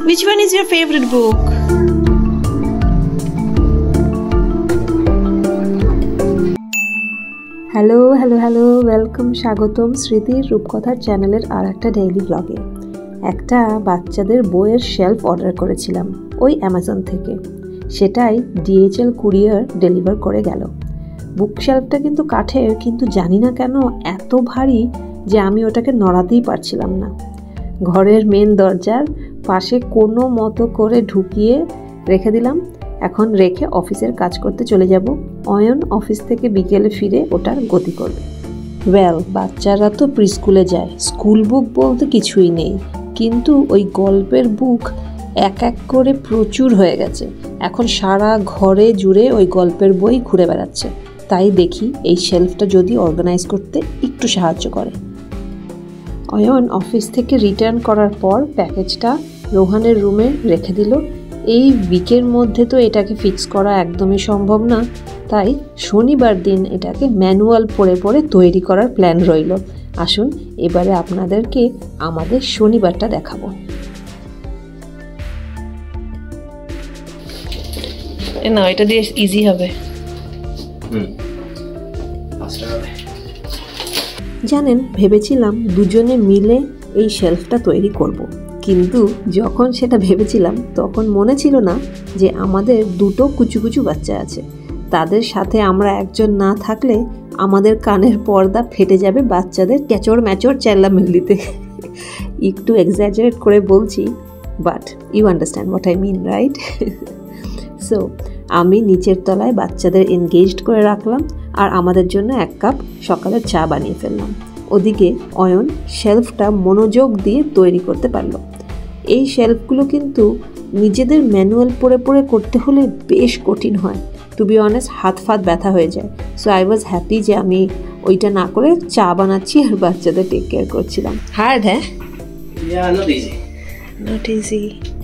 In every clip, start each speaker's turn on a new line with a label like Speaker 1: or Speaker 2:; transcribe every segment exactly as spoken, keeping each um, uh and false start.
Speaker 1: Which one is your favorite book?
Speaker 2: Hello hello hello welcome, স্বাগতম স্মৃতির রূপকথার চ্যানেলের আর একটা ডেইলি ব্লগে। একটা বাচ্চাদের বইয়ের শেলফ অর্ডার করেছিলাম ওই অ্যামাজন থেকে, সেটাই ডিএইচএল কুরিয়ার ডেলিভার করে গেল। বুক শেলফটা কিন্তু কাঠের, কিন্তু জানি না কেন এত ভারী যে আমি ওটাকে নড়াতেই পারছিলাম না। ঘরের মেন দরজার পাশে কোনো মতো করে ঢুকিয়ে রেখে দিলাম। এখন রেখে অফিসের কাজ করতে চলে যাব। অয়ন অফিস থেকে বিকেলে ফিরে ওটার গতি করবে। ওয়েল, বাচ্চারা তো প্রি স্কুলে যায়, স্কুল বুক বলতে কিছুই নেই, কিন্তু ওই গল্পের বুক এক এক করে প্রচুর হয়ে গেছে। এখন সারা ঘরে জুড়ে ওই গল্পের বই ঘুরে বেড়াচ্ছে। তাই দেখি এই শেলফটা যদি অর্গানাইজ করতে একটু সাহায্য করে। অয়ন অফিস থেকে রিটার্ন করার পর প্যাকেজটা রোহানের রুমে রেখে দিল। এই উইকের মধ্যে তো এটাকে ফিক্স করা একদমই সম্ভব না, তাই শনিবার দিন এটাকে ম্যানুয়াল পড়ে পড়ে তৈরি করার প্ল্যান রইল। আসুন এবারে আপনাদেরকে আমাদের শনিবারটা দেখাবো।
Speaker 1: না, এটা দিয়ে ইজি হবে।
Speaker 2: জানেন, ভেবেছিলাম দুজনে মিলে এই শেলফটা তৈরি করব, কিন্তু যখন সেটা ভেবেছিলাম তখন মনে ছিল না যে আমাদের দুটো কুচু কুচু বাচ্চা আছে। তাদের সাথে আমরা একজন না থাকলে আমাদের কানের পর্দা ফেটে যাবে বাচ্চাদের ক্যাচর ম্যাচর চেল্লামিল্লিতে। একটু এক্সাজারেট করে বলছি, but you understand what I mean, right? So আমি নিচের তলায় বাচ্চাদের এনগেজড করে রাখলাম আর আমাদের জন্য এক কাপ সকালের চা বানিয়ে ফেললাম। ওদিকে অয়ন শেলফটা মনোযোগ দিয়ে তৈরি করতে পারলো। এই শেলফগুলো কিন্তু নিজেদের ম্যানুয়াল পড়ে পড়ে করতে হলে বেশ কঠিন হয়। টু বি অনেস্ট, হাত ফাত ব্যথা হয়ে যায়। সো আই ওয়াজ হ্যাপি যে আমি ওইটা না করে চা বানাচ্ছি আর বাচ্চাদের টেক কেয়ার করছিলাম। হার্ড, হ্যাঁ?
Speaker 1: Yeah, not easy. Not easy.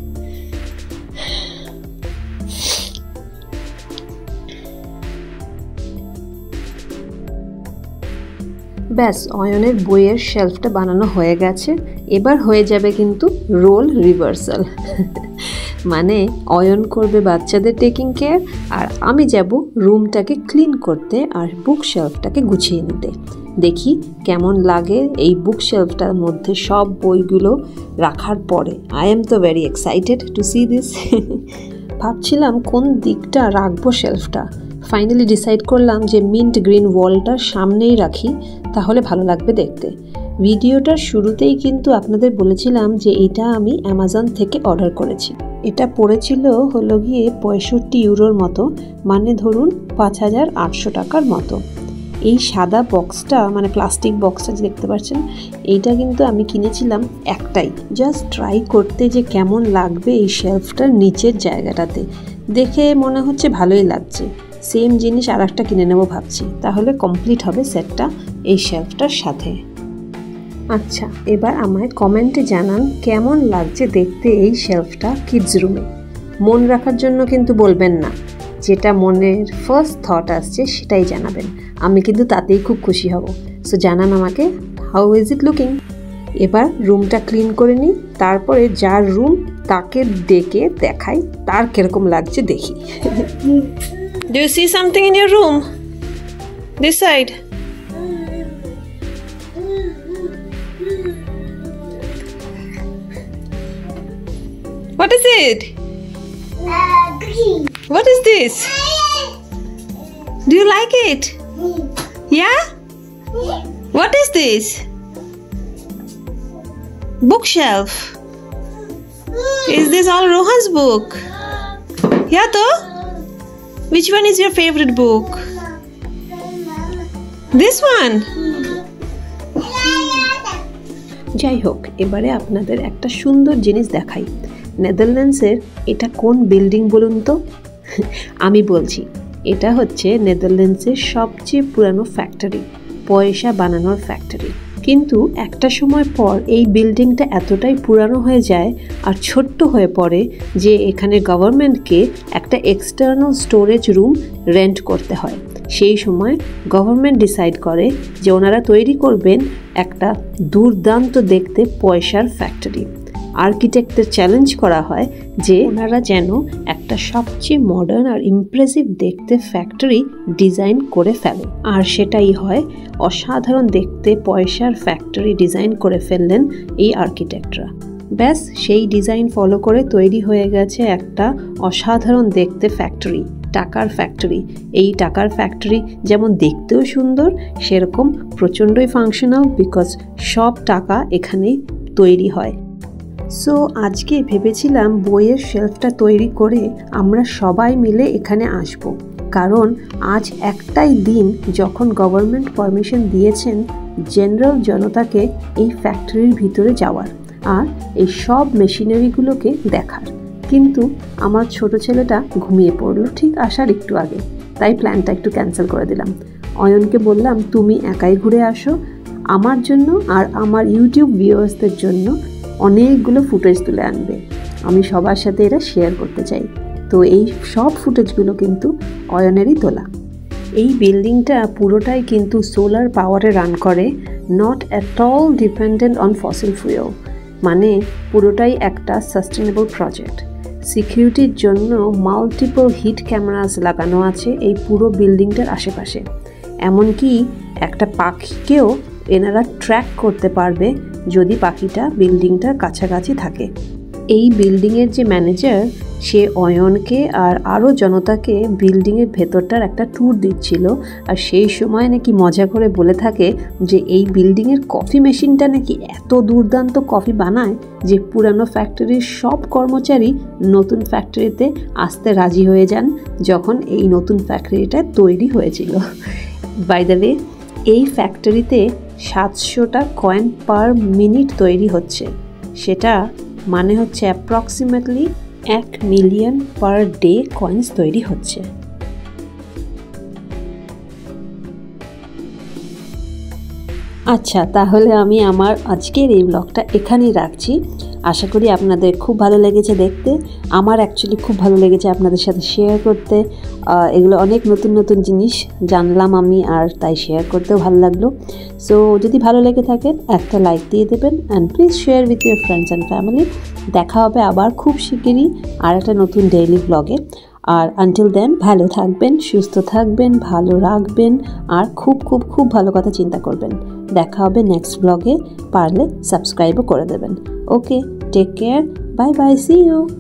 Speaker 2: ব্যাস, অয়নের বইয়ের শেলফটা বানানো হয়ে গেছে। এবার হয়ে যাবে কিন্তু রোল রিভার্সাল। মানে অয়ন করবে বাচ্চাদের টেকিং কেয়ার আর আমি যাব রুমটাকে ক্লিন করতে আর বুক শেলফটাকে গুছিয়ে নিতে। দেখি কেমন লাগে এই বুক শেলফটার মধ্যে সব বইগুলো রাখার পরে। আই এম তো very excited to see this. ভাবছিলাম কোন দিকটা রাখবো শেলফটা। ফাইনালি ডিসাইড করলাম যে মিন্ট গ্রিন ওয়ালটার সামনেই রাখি, তাহলে ভালো লাগবে দেখতে। ভিডিওটার শুরুতেই কিন্তু আপনাদের বলেছিলাম যে এটা আমি অ্যামাজন থেকে অর্ডার করেছি। এটা পড়েছিল হলো গিয়ে পঁয়ষট্টি ইউরোর মতো, মানে ধরুন পাঁচ হাজার আটশো টাকার মতো। এই সাদা বক্সটা, মানে প্লাস্টিক বক্সটা যে দেখতে পাচ্ছেন, এইটা কিন্তু আমি কিনেছিলাম একটাই, জাস্ট ট্রাই করতে যে কেমন লাগবে এই শেলফটার নিচের জায়গাটাতে। দেখে মনে হচ্ছে ভালোই লাগছে। সেম জিনিস আর একটা কিনে নেবো ভাবছি, তাহলে কমপ্লিট হবে সেটটা এই শেলফটার সাথে। আচ্ছা, এবার আমায় কমেন্টে জানান কেমন লাগছে দেখতে এই শেলফটা কিডস রুমে। মন রাখার জন্য কিন্তু বলবেন না, যেটা মনের ফার্স্ট থট আসছে সেটাই জানাবেন। আমি কিন্তু তাতেই খুব খুশি হব। সো জানান আমাকে, হাউ ইজ ইট লুকিং। এবার রুমটা ক্লিন করে নিই, তারপরে যার রুম তাকে ডেকে দেখাই তার কিরকম লাগছে দেখি।
Speaker 1: Do you see something in your room? This side. What is it?
Speaker 3: Uh, green.
Speaker 1: What is this? Do you like it? Yeah? What is this? Bookshelf. Is this all Rohan's book? Yeah, though? Which one is your favorite book? This one?
Speaker 2: যাই হোক, এবারে আপনাদের একটা সুন্দর জিনিস দেখাই। নেদারল্যান্ডসের এটা কোন বিল্ডিং বলুন তো? আমি বলছি, এটা হচ্ছে নেদারল্যান্ডসের সবচেয়ে পুরানো ফ্যাক্টরি, পয়সা বানানোর ফ্যাক্টরি। কিন্তু একটা সময় পর এই বিল্ডিংটা এতটাই পুরানো হয়ে যায় আর ছোট্ট হয়ে পড়ে যে এখানে গভর্নমেন্টকে একটা এক্সটার্নাল স্টোরেজ রুম রেন্ট করতে হয়। সেই সময় গভর্নমেন্ট ডিসাইড করে যে ওনারা তৈরি করবেন একটা দুর্দান্ত দেখতে পয়সার ফ্যাক্টরি। আর্কিটেক্টদের চ্যালেঞ্জ করা হয় যে ওনারা যেন একটা সবচেয়ে মডার্ন আর ইমপ্রেসিভ দেখতে ফ্যাক্টরি ডিজাইন করে ফেলে। আর সেটাই হয়, অসাধারণ দেখতে পয়সার ফ্যাক্টরি ডিজাইন করে ফেললেন এই আর্কিটেক্টরা। ব্যাস সেই ডিজাইন ফলো করে তৈরি হয়ে গেছে একটা অসাধারণ দেখতে ফ্যাক্টরি, টাকার ফ্যাক্টরি। এই টাকার ফ্যাক্টরি যেমন দেখতেও সুন্দর, সেরকম প্রচণ্ডই ফাংশনাল, বিকজ সব টাকা এখানেই তৈরি হয়। সো আজকে ভেবেছিলাম বইয়ের শেলফটা তৈরি করে আমরা সবাই মিলে এখানে আসব, কারণ আজ একটাই দিন যখন গভর্নমেন্ট পারমিশন দিয়েছেন জেনারেল জনতাকে এই ফ্যাক্টরির ভিতরে যাওয়ার আর এই সব মেশিনারিগুলোকে দেখার। কিন্তু আমার ছোট ছেলেটা ঘুমিয়ে পড়লো ঠিক আসার একটু আগে, তাই প্ল্যানটা একটু ক্যান্সেল করে দিলাম। অয়নকে বললাম তুমি একাই ঘুরে আসো, আমার জন্য আর আমার ইউটিউব ভিউয়ার্সদের জন্য অনেকগুলো ফুটেজ তুলে আনবে, আমি সবার সাথে এটা শেয়ার করতে চাই। তো এই সব ফুটেজগুলো কিন্তু অয়নেরই তোলা। এই বিল্ডিংটা পুরোটাই কিন্তু সোলার পাওয়ারে রান করে, not at all dependent on fossil fuel, মানে পুরোটাই একটা সাস্টেনেবল প্রজেক্ট। সিকিউরিটির জন্য মাল্টিপল হিট ক্যামেরাস লাগানো আছে এই পুরো বিল্ডিংটার আশেপাশে, এমনকি একটা পাখিকেও এনারা ট্র্যাক করতে পারবে যদি পাখিটা বিল্ডিংটার কাছাকাছি থাকে। এই বিল্ডিংয়ের যে ম্যানেজার সে অয়নকে আর আরও জনতাকে বিল্ডিংয়ের ভেতরটার একটা ট্যুর দিচ্ছিল, আর সেই সময় নাকি মজা করে বলে থাকে যে এই বিল্ডিংয়ের কফি মেশিনটা নাকি এত দুর্দান্ত কফি বানায় যে পুরানো ফ্যাক্টরির সব কর্মচারী নতুন ফ্যাক্টরিতে আসতে রাজি হয়ে যান যখন এই নতুন ফ্যাক্টরিটা তৈরি হয়েছিল। বাই দ্য ওয়ে, এই ফ্যাক্টরিতে সাতশোটা কয়েন পার মিনিট তৈরি হচ্ছে, সেটা মানে হচ্ছে অ্যাপ্রক্সিমেটলি এক মিলিয়ন পার ডে কয়েন্স তৈরি হচ্ছে। আচ্ছা, তাহলে আমি আমার আজকের এই ব্লগটা এখানেই রাখছি। আশা করি আপনাদের খুব ভালো লেগেছে দেখতে, আমার অ্যাকচুয়ালি খুব ভালো লেগেছে আপনাদের সাথে শেয়ার করতে। এগুলো অনেক নতুন নতুন জিনিস জানলাম আমি, আর তাই শেয়ার করতেও ভালো লাগলো। সো যদি ভালো লেগে থাকেন একটা লাইক দিয়ে দেবেন, and please share with your friends and family. দেখা হবে আবার খুব শিগগিরই আর একটা নতুন ডেইলি ব্লগে। আর আনটিল দেন ভালো থাকবেন, সুস্থ থাকবেন, ভালো রাখবেন, আর খুব খুব খুব ভালো কথা চিন্তা করবেন। দেখা হবে নেক্সট ব্লগে, পারলে সাবস্ক্রাইবও করে দেবেন। Okay, take care, bye bye, see you.